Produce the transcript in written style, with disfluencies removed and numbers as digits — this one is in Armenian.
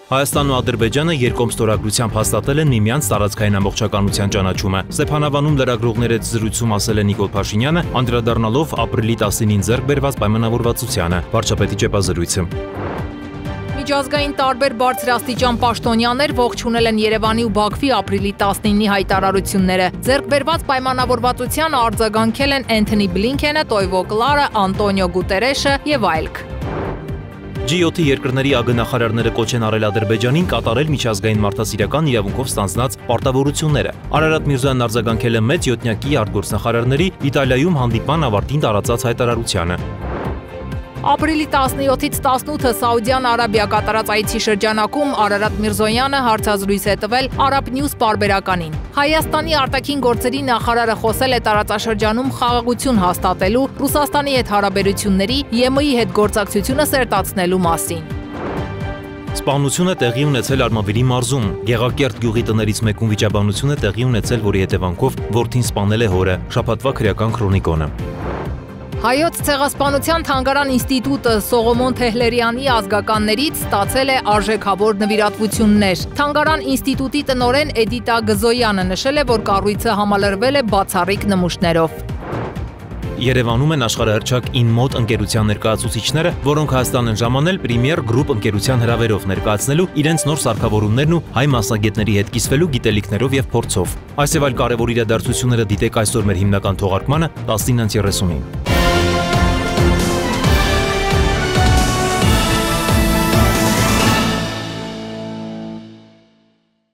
Հայաստանն ու Ադրբեջանը երկկողմ ստորագրությամբ հաստատել են միմյանց տարածքային ամբողջականության ճանաչումը։ Ստեփանավանում լրագրողների հետ զրույցում ասել է Նիկոլ Փաշինյանը, անդրադառնալով ապրիլի 19-ին ձեռք բերված պայմանավորվածությանը։ Վարչապետի ճեպազրույցը։ Միջազգային տարբեր բարձրաստիճան պաշտոնյաներ ողջունել են Երևանի ու Բաքվի ապրիլի 19-ի հայտարարությունները։ Ձեռք բերված պայմանավորվածությանը արձագանքել են Էնթոնի Բլինքենը, Տոյվո Կլարը, Անտոնիո Գուտերեշը եւ այլք։ G7 երկրների ԱԳ-նախարարները կոչ են արել Ադրբեջանին կատարել միջազգային մարդասիրական իրավունքով ստանձնած պարտավորությունները։ Արարատ Միրզոյանն արձագանքել է մեծ յոթնյակի արտգործնախարարների Իտալիայում հանդիպման ավարտին տարածած հայտարարությանը։ Ապրիլի 17-ից 18-ը Սաուդյան Արաբիա կատարած այցի շրջանակում Արարատ Միրզոյանը հարցազրույց է տվել Arab News պարբերականին։ Հայաստանի արտաքին գործերի նախարարը խոսել է տարածաշրջանում խաղաղություն հաստատելու, Ռուսաստանի հետ հարաբերությունների, ԵՄ-ի հետ գործակցությունը սերտացնելու մասին։ Սպանությունը տեղի ունեցել Արմավիրի մարզում։ Գեղակերտ գյուղի տներից մեկում վիճաբանություն է տեղի ունեցել, որի հետևանքով որդին սպանել է հորը։ Շաբաթվա քրեական քրոնիկոնը։ Հայոց ցեղասպանության թանգարան ինստիտուտը Սողոմոն Թեհլերյանի ազգականներից ստացել է արժեքավոր նվիրատվություններ։ Թանգարան ինստիտուտի տնօրեն Էդիտա Գզոյանը նշել է, որ կառույցը համալրվել է բացառիկ նմուշներով։ Երևանում են աշխարհահռչակ InMode ընկերության ներկայացուցիչները, որոնք Հայաստան են ժամանել Premier Group ընկերության հրավերով ներկայացնելու իրենց նոր սարքավորումներն ու հայ մասնագետների հետ կիսվելու գիտելիքներով եւ փորձով։ Այս եւ այլ կարևոր իրադարձությունները դիտեք այսօր մեր հիմնական թողարկմանը 19:30-ին։